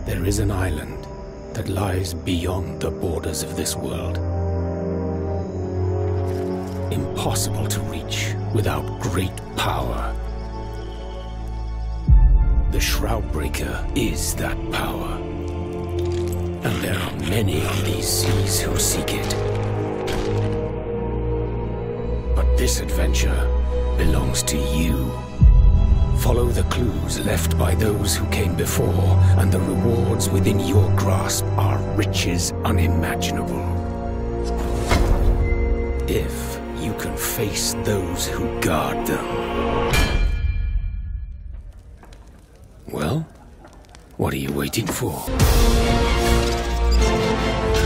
There is an island that lies beyond the borders of this world. Impossible to reach without great power. The Shroudbreaker is that power. And there are many on these seas who seek it. But this adventure belongs to you. Follow the clues left by those who came before, and the rewards within your grasp are riches unimaginable. If you can face those who guard them. Well, what are you waiting for?